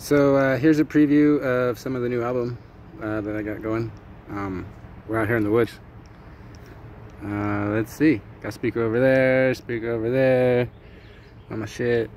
So here's a preview of some of the new album that I got going. We're out here in the woods. Let's see. Got speaker over there, on my shit.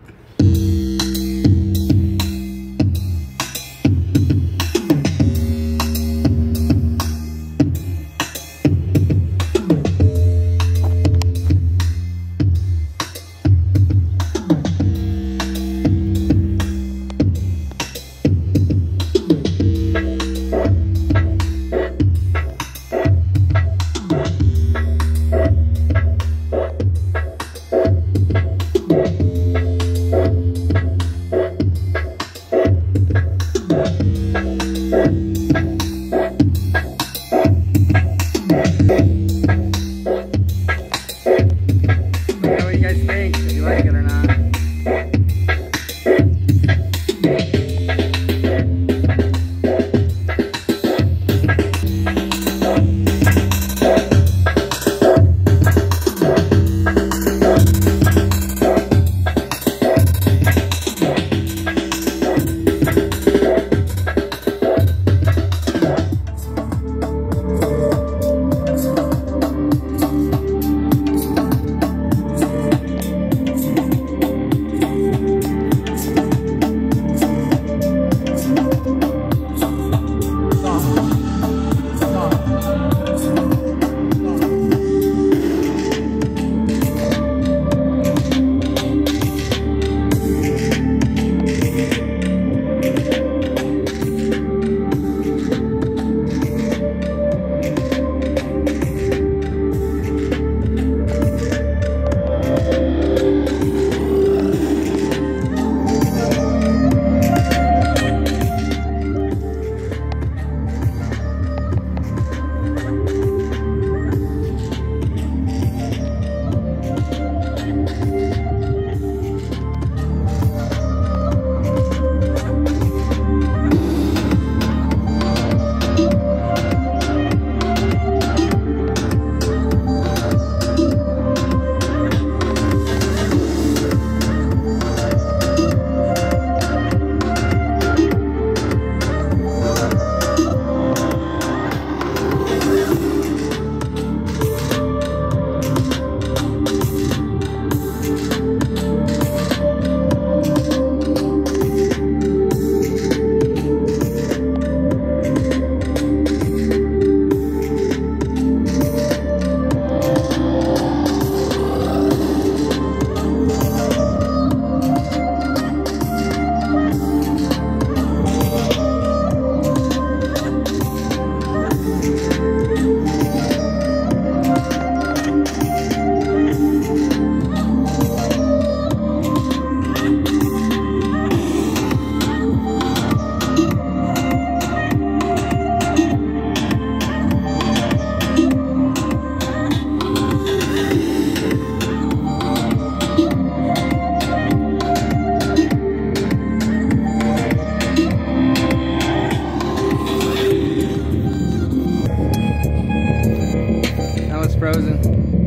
Frozen.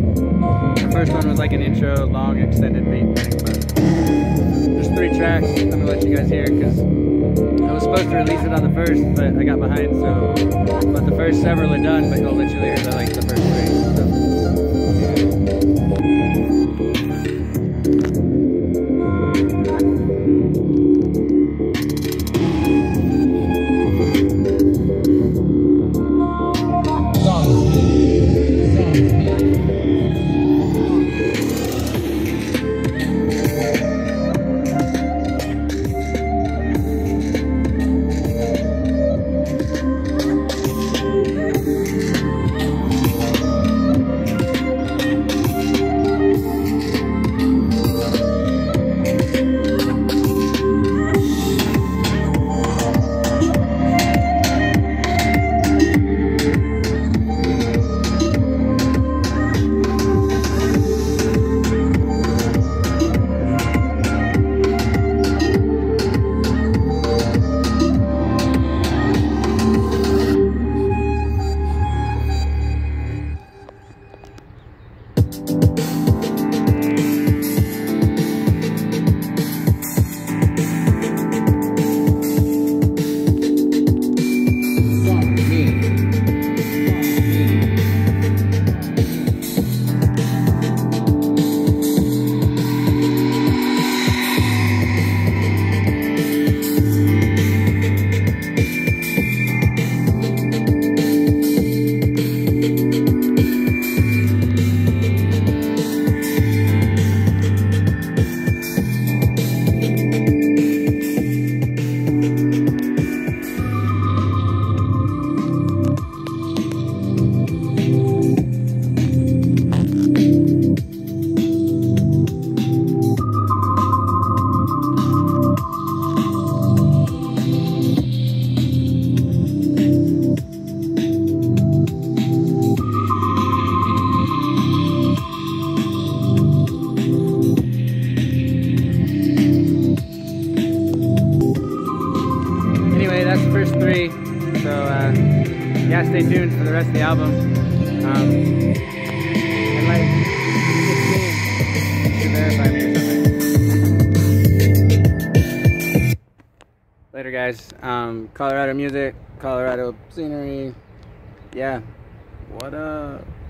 The first one was like an intro, long, extended beat thing, but there's 3 tracks. I'm gonna let you guys hear because I was supposed to release it on the first, but I got behind, so. But the first several are done, but I'll let you hear like the first 3. So. So yeah, stay tuned for the rest of the album. And like 16 to verify me or something. Later, guys. Colorado music, Colorado scenery. Yeah. What up?